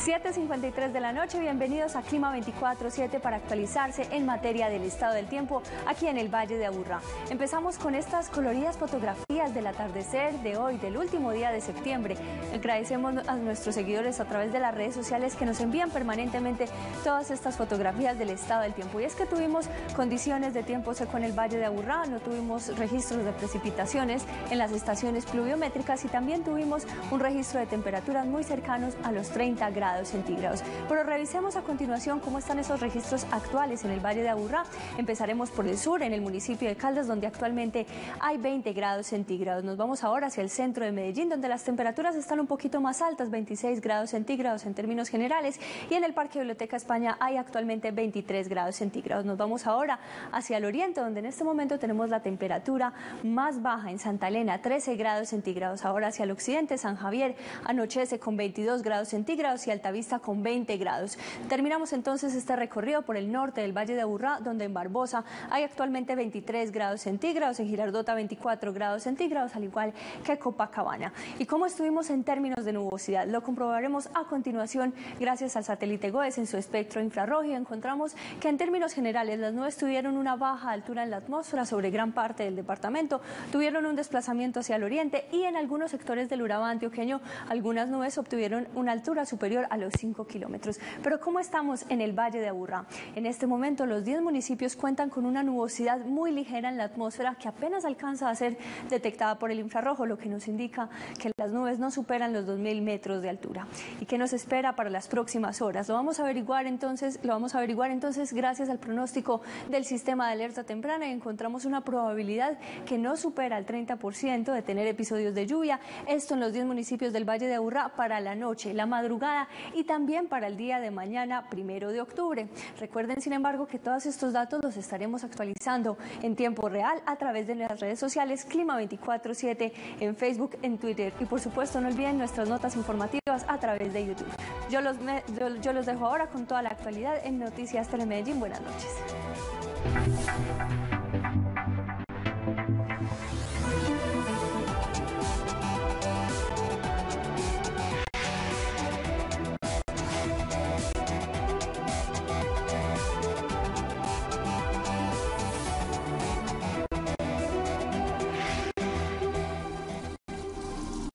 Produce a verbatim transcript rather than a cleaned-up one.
siete cincuenta y tres de la noche, bienvenidos a Clima veinticuatro siete para actualizarse en materia del estado del tiempo aquí en el Valle de Aburrá. Empezamos con estas coloridas fotografías del atardecer de hoy, del último día de septiembre. Agradecemos a nuestros seguidores a través de las redes sociales que nos envían permanentemente todas estas fotografías del estado del tiempo. Y es que tuvimos condiciones de tiempo seco en el Valle de Aburrá, no tuvimos registros de precipitaciones en las estaciones pluviométricas y también tuvimos un registro de temperaturas muy cercanos a los treinta grados centígrados. Pero revisemos a continuación cómo están esos registros actuales en el Valle de Aburrá. Empezaremos por el sur, en el municipio de Caldas, donde actualmente hay veinte grados centígrados. Nos vamos ahora hacia el centro de Medellín, donde las temperaturas están un poquito más altas, veintiséis grados centígrados en términos generales, y en el Parque Biblioteca España hay actualmente veintitrés grados centígrados. Nos vamos ahora hacia el oriente, donde en este momento tenemos la temperatura más baja en Santa Elena, trece grados centígrados. Ahora hacia el occidente, San Javier anochece con veintidós grados centígrados y Altavista con veinte grados. Terminamos entonces este recorrido por el norte del Valle de Aburrá, donde en Barbosa hay actualmente veintitrés grados centígrados, en Girardota veinticuatro grados centígrados, al igual que Copacabana. ¿Y cómo estuvimos en términos de nubosidad? Lo comprobaremos a continuación gracias al satélite GOES en su espectro infrarrojo, y encontramos que en términos generales las nubes tuvieron una baja altura en la atmósfera sobre gran parte del departamento, tuvieron un desplazamiento hacia el oriente y en algunos sectores del Urabá antioqueño algunas nubes obtuvieron una altura superior a los cinco kilómetros. Pero ¿cómo estamos en el Valle de Aburrá? En este momento los diez municipios cuentan con una nubosidad muy ligera en la atmósfera que apenas alcanza a ser detectada por el infrarrojo, lo que nos indica que las nubes no superan los dos mil metros de altura. ¿Y qué nos espera para las próximas horas? Lo vamos a averiguar entonces, lo vamos a averiguar entonces gracias al pronóstico del sistema de alerta temprana, y encontramos una probabilidad que no supera el treinta por ciento de tener episodios de lluvia, esto en los diez municipios del Valle de Aburrá para la noche, la madrugada y también para el día de mañana, primero de octubre. Recuerden, sin embargo, que todos estos datos los estaremos actualizando en tiempo real a través de las redes sociales Clima veinticuatro siete, en Facebook, en Twitter, y por supuesto no olviden nuestras notas informativas a través de YouTube. Yo los, yo, yo los dejo ahora con toda la actualidad en Noticias Telemedellín. Buenas noches.